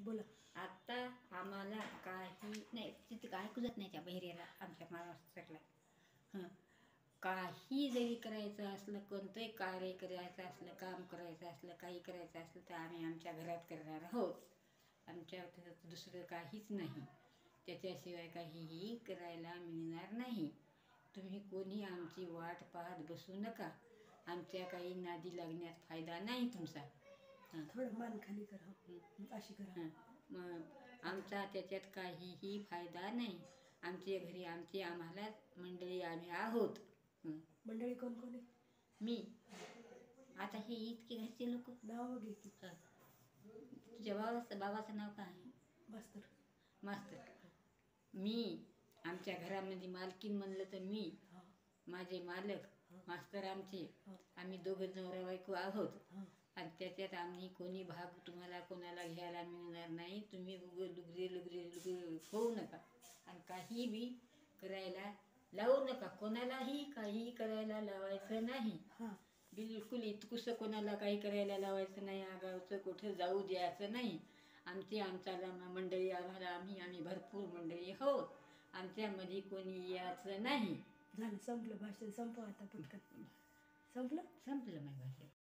बोला. आता आम्हाला काही नाही, तिथे काय कुजत नाही त्या बहिऱ्याला आमच्या महाराष्ट्राला. हं, काही जरी करायचं असलं, कोणतंही कार्य करायचं असलं, काम करायचं असलं, काही करायचं असलं तर आम्ही आमच्या घरात करणार आहोत. आमच्या दुसरं काहीच नाही. त्याच्याशिवाय काहीही करायला मिळणार नाही. तुम्ही कोणी आमची वाट पाहत बसू नका. आमच्या काही नादी लागण्यात फायदा नाही तुमचा. हं. थोडं मान खाली करा, अशी करा. हं. मग आमचा त्याच्यात काहीही फायदा नाही. आमच्या घरी आमची आम्हाला मंडळी आम्ही आहोत. मंडळी कोण कोण आहे? मी आता हे इतके घरचे लोक. नाव घे की. तुझ्या बाबाचं नाव काय आहे? मास्तर. मास्तर. मी आमच्या घरामध्ये मालकीन म्हणलं तर मी, माझे मालक मास्तर आमचे, आम्ही दोघं नवरा बायको आहोत. आणि त्याच्यात आम्ही कोणी भाग तुम्हाला कोणाला घ्यायला मिळणार नाही. तुम्ही लुगरे होऊ नका आणि काही बी करायला लावू नका. कोणालाही काही करायला लावायचं नाही. बिलकुल इतकुसं कोणाला काही करायला लावायचं नाही. आगावचं कुठं जाऊ द्यायचं नाही. आमचा मंडळी आम्हाला आम्ही भरपूर मंडळी आहोत. आमच्यामध्ये कोणी यायचं नाही. झालं, संपलं भाषण. संपव आता पटकन. संपलं माझं भाषण.